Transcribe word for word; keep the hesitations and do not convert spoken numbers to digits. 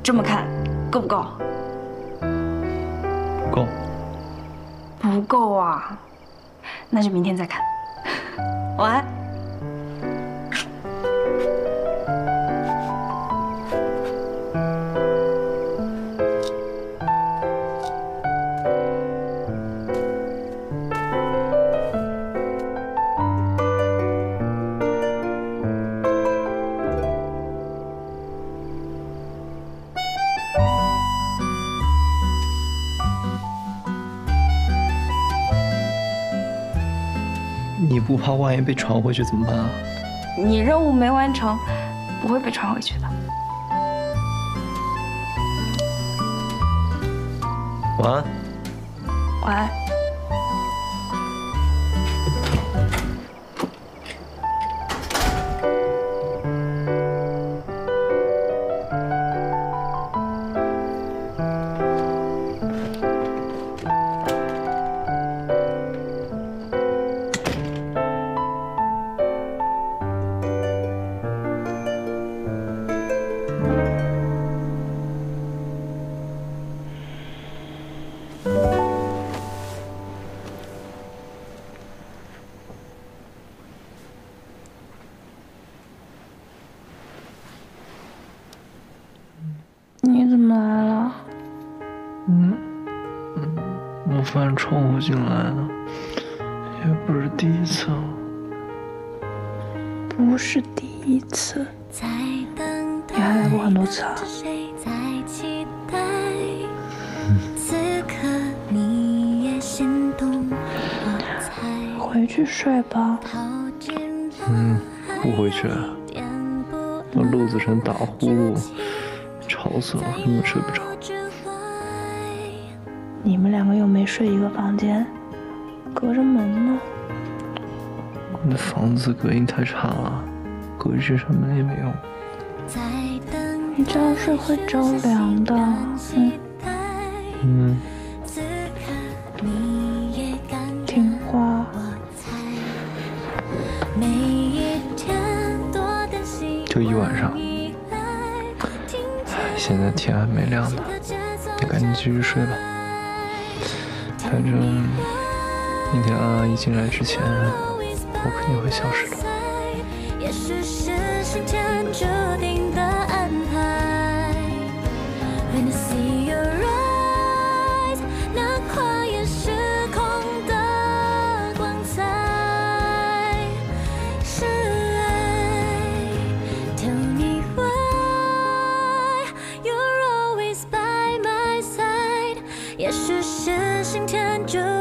这么看，够不够？ 不够。 不够啊，那就明天再看。晚安。 你不怕万一被传回去怎么办啊？ 你任务没完成，不会被传回去的。 晚安。 晚安。你怎么来了？ 嗯嗯，我翻窗户进来的，也不是第一次了。 不是第一次，你还来过很多次啊。回去睡吧。 嗯，不回去，我陆子辰打呼噜，吵死了，根本睡不着。 你们两个又没睡一个房间，隔着门呢。 那房子隔音太差了，隔一扇门也没用。 你这样睡会着凉的。嗯。 嗯。 听话。 就一晚上。现在天还没亮呢，你赶紧继续睡吧。反正明天安安一进来之前，我肯定会消失的。也许是上天注定的安排。When I see your eyes， 那跨越时空的光彩，是爱。Tell me why you're always by my side。也许是上天注定。